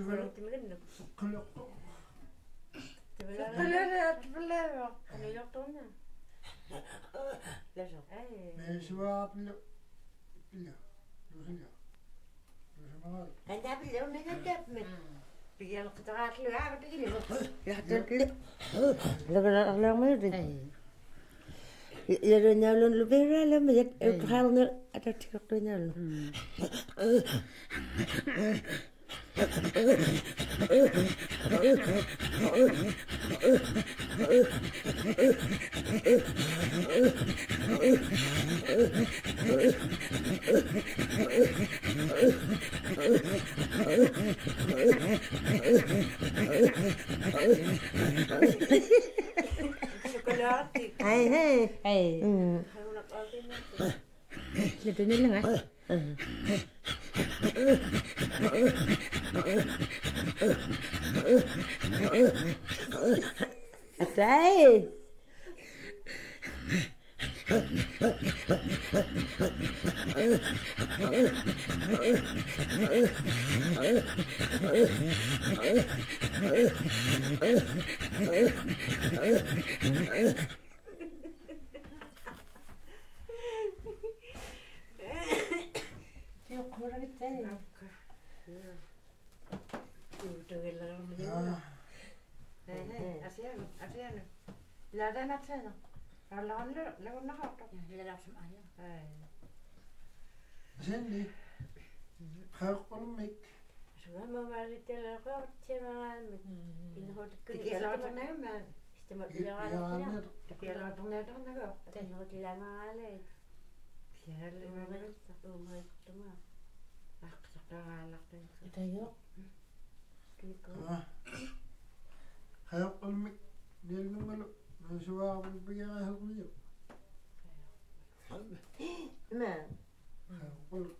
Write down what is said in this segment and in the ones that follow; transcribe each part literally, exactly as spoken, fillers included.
تبلا تملنا كله تبلا تبلا تبلا أنا يقطعنا لا شو ماشي بلا بلا بلا أنا بلا وأنا كذاب من بيجي القطعات اللي عارف تجي يحطون لي لا لا ما يدري يرون يالون لبيرة لما يتخالون أتذكرون يالون شوكولاتي هاي هاي هاي أمم خلونا قاعدين لبنا لنا أتاي يقول الثاني أسيانو أسيانو لا ده نتسينا لا لا لا نهارته لا لا شو معايا زين لي خلق أمك شو ما مالي تلقى تمام إنه كل تكيلا تنام استمر يا يا عمر تكيلا تنام تنام تنهض لا ما عليك يا اللي ما وما وما يقطع أقطع على قطع تيو كيكو خلق أمك ديال نملو من شواغ بالبقية خلق ليو ما خلق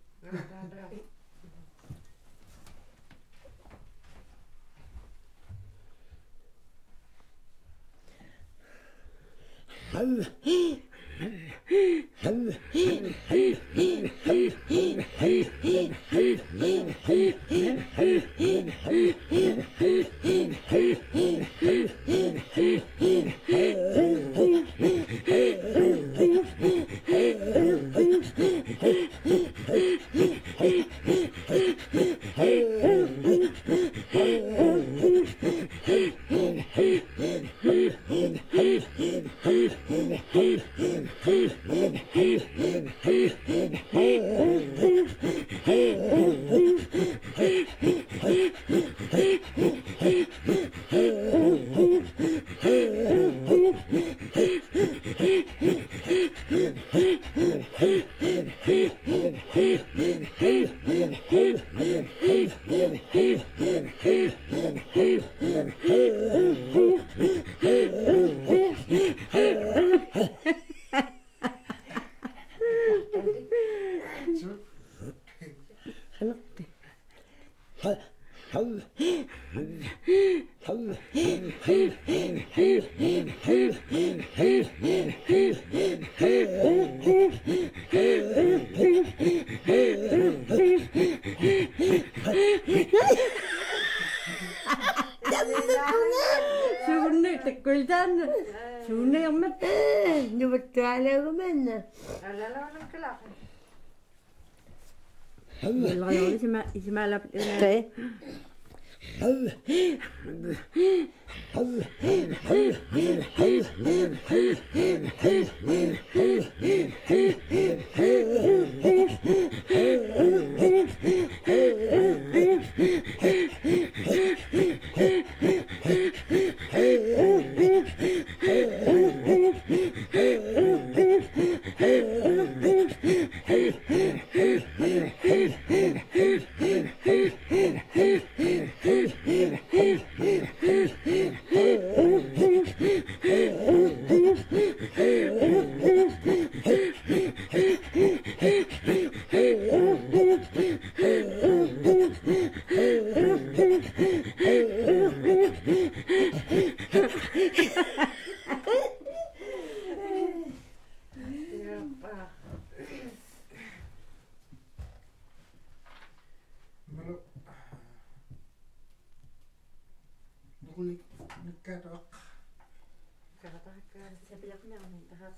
شوني تقول جانا شوني أمت نبت على غمنا لا لا لا كلا يلا يلا اسمع اسمع لا تي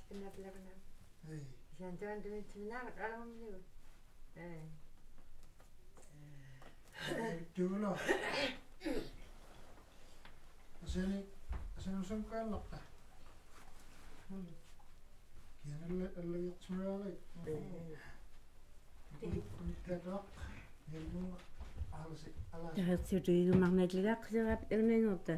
Pinna pelapana. Ei. Sen tuon tuli sinä alun minun. Ei. Tuulo. Aseni aseni usan kallakka. Kienelle elle jatsmiraali. Tätä helmun alsi ala. Tähätsiutuigu magneetlilaaqsiqap igniingorta.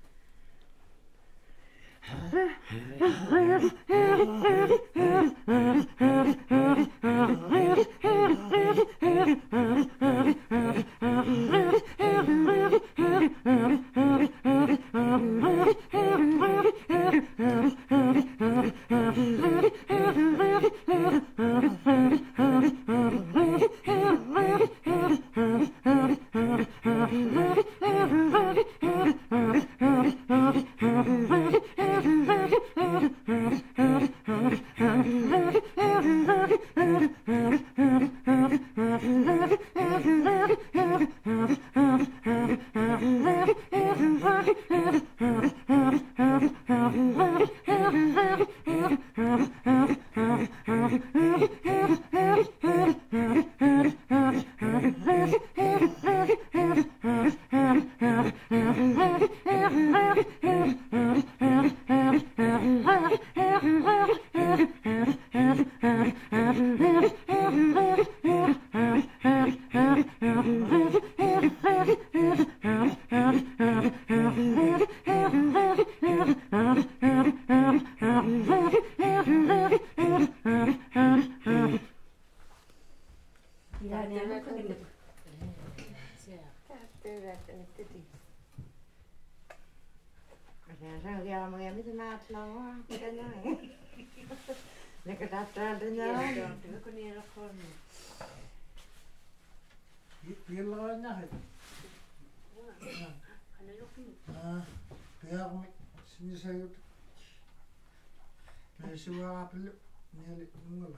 Piillaga nahet. Ah, piarmi sinisayut. Mesuaapil niali ngala.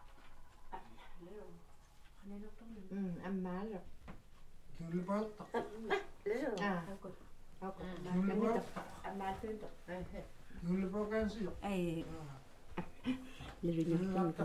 Mm, ammaalo. Kiulipalta. Ah. Kiulipal. Ammaaltuunto. Kiulipakansi. Ai. Kiulipalta.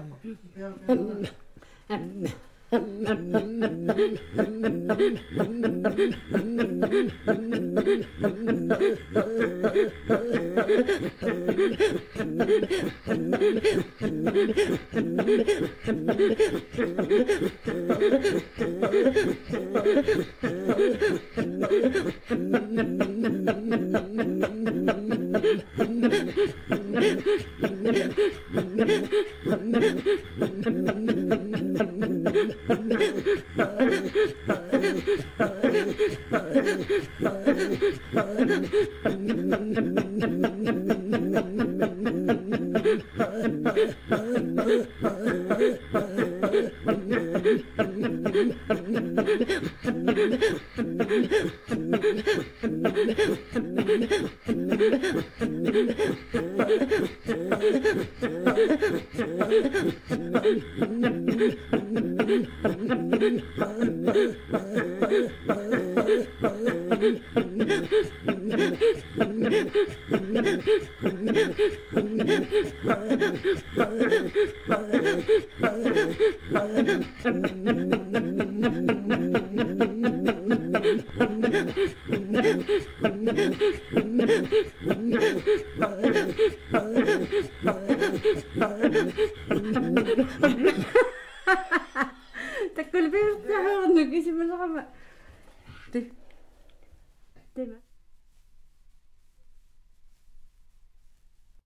Takul bir tahun nagi si malakama. Tema.